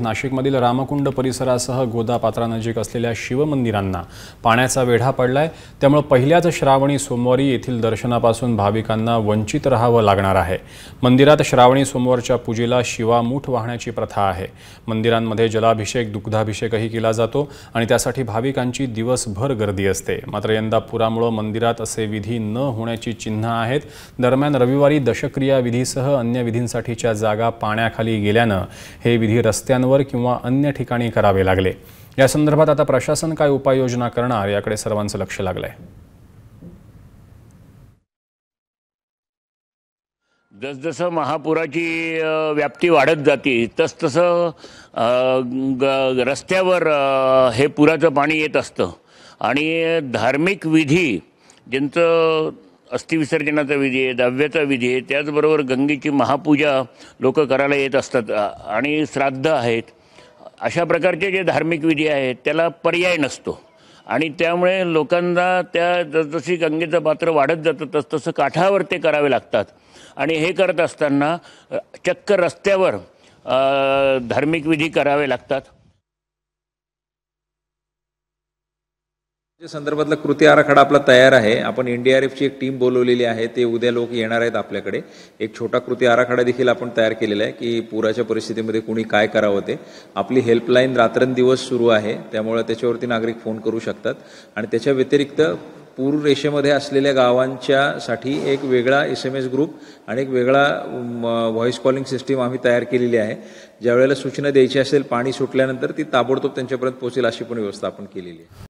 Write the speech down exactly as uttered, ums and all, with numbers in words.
नाशिकमधील रामकुंड परिसरासह गोदापात्रानजीक असलेल्या शिवमंदिरांना पाण्याचा वेढा पडलाय। त्यामुळे पहिल्याच श्रावणी सोमवारी येथील दर्शनापासून भाविकांना वंचित राहावं लागणार आहे। मंदिरात श्रावणी सोमवारच्या पूजेला शिवामूठ वाहण्याची प्रथा आहे। मंदिरांमध्ये जलाभिषेक, दुग्धाभिषेकही केला जातो आणि त्यासाठी भाविकांची दिवसभर गर्दी असते। मात्र यंदा पुरामुळे मंदिरात असे विधी न होण्याची चिन्ह आहेत। दरम्यान रविवारी दशक्रिया विधीसह अन्य विधींसाठीच्या जागा पाण्याखाली गेल्यानं हे विधी रस्त्यांवर किंवा अन्य ठिकाणी करावे लागले। या संदर्भात आता प्रशासन काय उपाययोजना करणार याकडे सर्वांचं लक्ष लागलंय। जसजसं महापुराची व्याप्ती वाढत जाते तसतसं रस्त्यावर हे पुराचं पाणी येत असतं आणि धार्मिक विधी ज्यांचं अस्थिविसर्जनाचा विधी आहे, दव्याचा विधी आहे, त्याचबरोबर गंगेची महापूजा लोक करायला येत असतात आणि श्राद्ध आहेत। अशा प्रकारचे जे धार्मिक विधी आहेत त्याला पर्याय नसतो आणि त्यामुळे लोकांना त्या जसजशी गंगेचं पात्र वाढत जातं तसतसं काठावर ते करावे लागतात आणि हे करत असताना चक्क रस्त्यावर धार्मिक विधी करावे लागतात। संदर्भातला कृती आराखडा आपला तयार आहे। आपण एनडीआरएफची एक टीम बोलवलेली आहे, ते उद्या लोक येणार आहेत आपल्याकडे। एक छोटा कृती आराखडा देखील आपण तयार केलेला आहे की पुराच्या परिस्थितीमध्ये कुणी काय करावं ते। आपली हेल्पलाईन रात्रंदिवस सुरू आहे, त्यामुळे त्याच्यावरती नागरिक फोन करू शकतात आणि त्याच्या व्यतिरिक्त पूर रेषेमध्ये असलेल्या गावांच्यासाठी एक वेगळा एस एम एस ग्रुप आणि एक वेगळा व्हॉइस कॉलिंग सिस्टीम आम्ही तयार केलेली आहे। ज्या वेळेला सूचना द्यायची असेल पाणी सुटल्यानंतर ती ताबडतोब त्यांच्यापर्यंत पोहोचेल अशी पण व्यवस्था आपण केलेली आहे।